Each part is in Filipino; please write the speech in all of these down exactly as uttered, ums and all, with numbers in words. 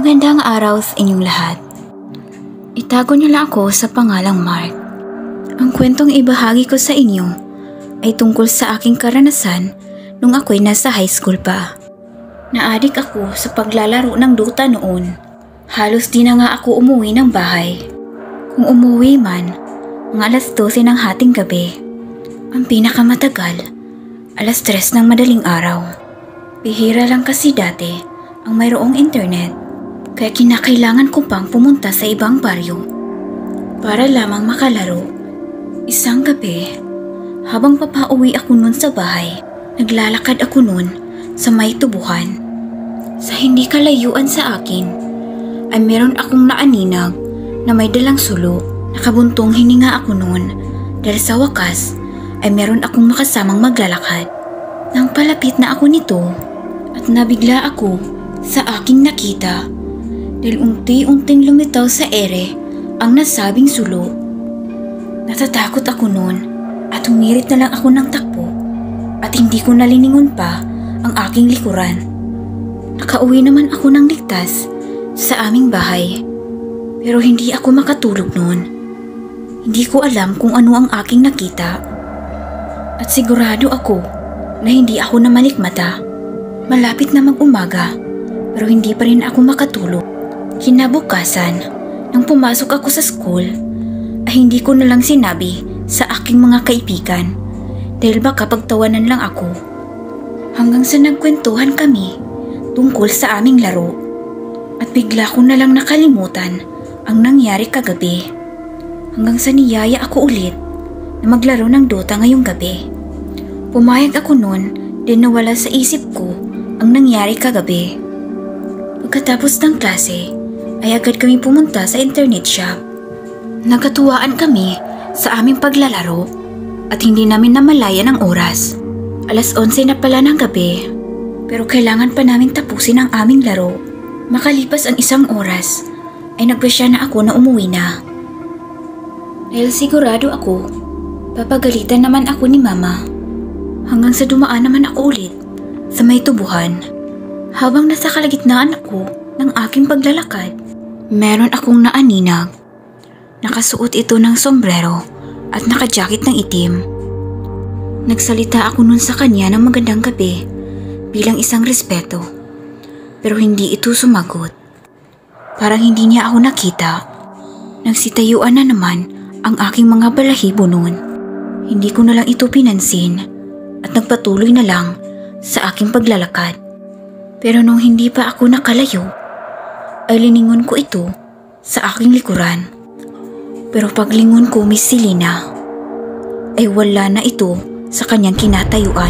Magandang araw sa inyong lahat. Itago niyo lang ako sa pangalang Mark. Ang kwentong ibahagi ko sa inyo ay tungkol sa aking karanasan nung ako'y nasa high school pa. Naadik ako sa paglalaro ng Dota noon. Halos di na nga ako umuwi ng bahay. Kung umuwi man, mga alas dose ng hating gabi. Ang pinakamatagal, alas tres ng madaling araw. Bihira lang kasi dati ang mayroong internet. Kaya kinakailangan ko pang pumunta sa ibang baryo para lamang makalaro. Isang gabi, habang papauwi ako nun sa bahay, naglalakad ako nun sa may tubuhan. Sa hindi kalayuan sa akin, ay meron akong naaninag na may dalang sulo. Nakabuntong hininga ako nun dahil sa wakas ay meron akong makasamang maglalakad. Nang palapit na ako nito at nabigla ako sa aking nakita. Dahil unti-unting lumitaw sa ere ang nasabing sulo. Natatakot ako noon at humirit na lang ako ng takbo at hindi ko naliningon pa ang aking likuran. Nakauwi naman ako ng ligtas sa aming bahay pero hindi ako makatulog noon. Hindi ko alam kung ano ang aking nakita at sigurado ako na hindi ako namalikmata. Malapit na mag-umaga pero hindi pa rin ako makatulog. Kinabukasan, nang pumasok ako sa school, ay hindi ko na lang sinabi sa aking mga kaibigan dahil baka pagtawanan lang ako. Hanggang sa nagkwentuhan kami tungkol sa aming laro at bigla ko na lang nakalimutan ang nangyari kagabi. Hanggang sa niyaya ako ulit na maglaro ng Dota ngayong gabi. Pumayag ako noon din nawala sa isip ko ang nangyari kagabi. Pagkatapos ng klase, ay agad kami pumunta sa internet shop. Nagkatuwaan kami sa aming paglalaro at hindi namin namalayan ang oras. Alas onse na pala ng gabi pero kailangan pa namin tapusin ang aming laro. Makalipas ang isang oras ay nagpasya na ako na umuwi na. Dahil sigurado ako, papagalitan naman ako ni mama. Hanggang sa dumaan naman ako ulit sa may tubuhan. Habang nasa kalagitnaan ako ng aking paglalakad, meron akong naaninag. Nakasuot ito ng sombrero at nakajakit ng itim. Nagsalita ako nun sa kanya ng magandang gabi bilang isang respeto. Pero hindi ito sumagot. Parang hindi niya ako nakita. Nagsitayuan na naman ang aking mga balahibo nun. Hindi ko na lang ito pinansin at nagpatuloy na lang sa aking paglalakad. Pero nung hindi pa ako nakalayo, ay liningon ko ito sa aking likuran. Pero paglingon ko, Miss Selena, ay wala na ito sa kanyang kinatayuan.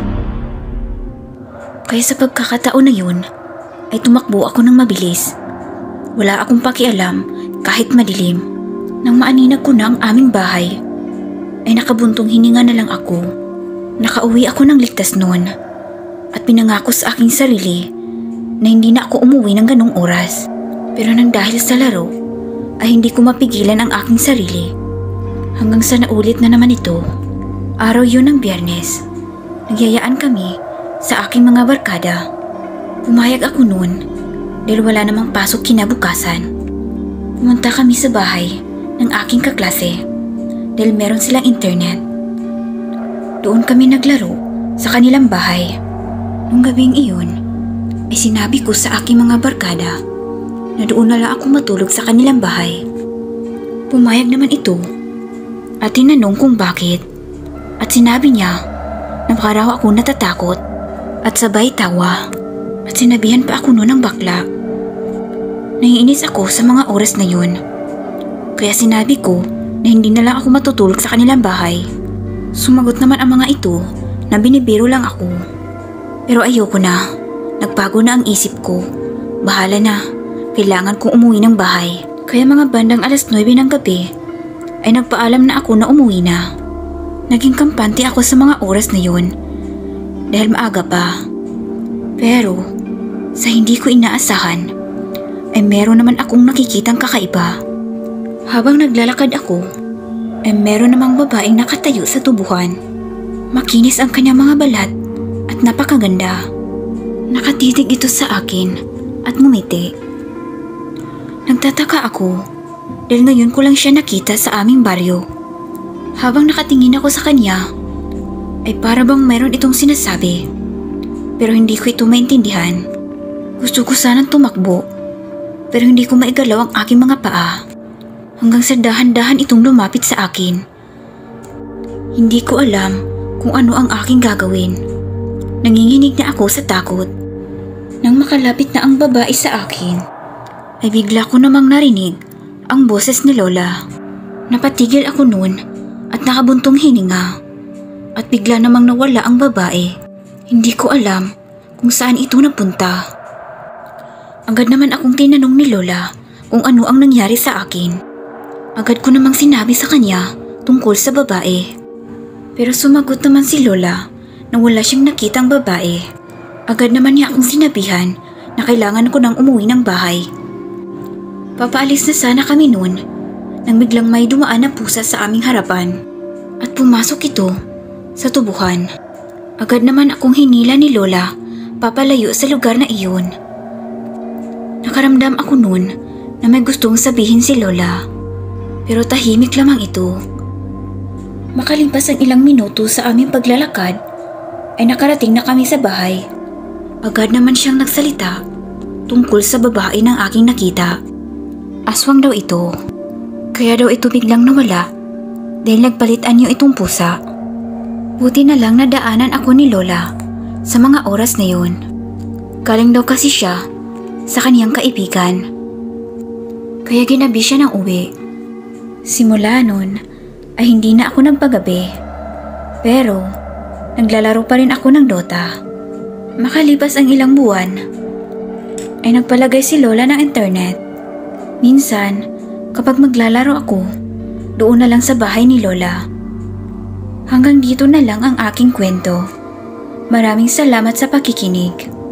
Kaya sa pagkakataon na yun, ay tumakbo ako ng mabilis. Wala akong pakialam kahit madilim. Nang maaninag ko na ang aming bahay, ay nakabuntong hininga na lang ako. Nakauwi ako ng ligtas noon at pinangako sa aking sarili na hindi na ako umuwi ng ganong oras. Pero nang dahil sa laro, ay hindi ko mapigilan ang aking sarili. Hanggang sa naulit na naman ito. Araw yun ng Biyernes. Nagyayaan kami sa aking mga barkada. Pumayag ako noon dahil wala namang pasok kinabukasan. Pumunta kami sa bahay ng aking kaklase dahil meron silang internet. Doon kami naglaro sa kanilang bahay. Nung gabing iyon, ay sinabi ko sa aking mga barkada na doon na lang ako matulog sa kanilang bahay. Pumayag naman ito at tinanong kung bakit at sinabi niya na baka raw ako natatakot at sabay tawa at sinabihan pa ako noon ng bakla. Naiinis ako sa mga oras na yun kaya sinabi ko na hindi na lang ako matutulog sa kanilang bahay. Sumagot naman ang mga ito na binibiro lang ako. Pero ayoko na. Nagbago na ang isip ko. Bahala na. Kailangan kong umuwi ng bahay. Kaya mga bandang alas nuwebe ng gabi ay nagpaalam na ako na umuwi na. Naging kampante ako sa mga oras na yun dahil maaga pa. Pero sa hindi ko inaasahan ay meron naman akong nakikitang kakaiba. Habang naglalakad ako ay meron namang babaeng nakatayo sa tubuhan. Makinis ang kanyang mga balat at napakaganda. Nakatitig ito sa akin at ngumiti. Nagtataka ako dahil ngayon ko lang siya nakita sa aming baryo. Habang nakatingin ako sa kanya, ay para bang mayroon itong sinasabi. Pero hindi ko ito maintindihan. Gusto ko sanang tumakbo, pero hindi ko maigalaw ang aking mga paa. Hanggang sa dahan-dahan itong lumapit sa akin. Hindi ko alam kung ano ang aking gagawin. Nanginginig na ako sa takot. Nang makalapit na ang babae sa akin, ay bigla ko namang narinig ang boses ni Lola. Napatigil ako noon at nakabuntong hininga. At bigla namang nawala ang babae. Hindi ko alam kung saan ito napunta. Agad naman akong tinanong ni Lola kung ano ang nangyari sa akin. Agad ko namang sinabi sa kanya tungkol sa babae. Pero sumagot naman si Lola na wala siyang nakitang babae. Agad naman niya akong sinabihan na kailangan ko nang umuwi ng bahay. Papaalis na sana kami noon nang biglang may dumaan na pusa sa aming harapan at pumasok ito sa tubuhan. Agad naman akong hinila ni Lola papalayo sa lugar na iyon. Nakaramdam ako noon na may gustong sabihin si Lola, pero tahimik lamang ito. Makalipas ang ilang minuto sa aming paglalakad, ay nakarating na kami sa bahay. Agad naman siyang nagsalita tungkol sa babae ng aking nakita. Aswang daw ito, kaya daw ito biglang nawala dahil nagpalit anyo itong pusa. Buti na lang nadaanan ako ni Lola sa mga oras na yun. Galing daw kasi siya sa kaniyang kaibigan, kaya ginabi siya ng uwi. Simula nun ay hindi na ako nagpagabi, pero naglalaro pa rin ako ng Dota. Makalipas ang ilang buwan, ay nagpalagay si Lola ng internet. Minsan, kapag maglalaro ako, doon na lang sa bahay ni Lola. Hanggang dito na lang ang aking kwento. Maraming salamat sa pakikinig.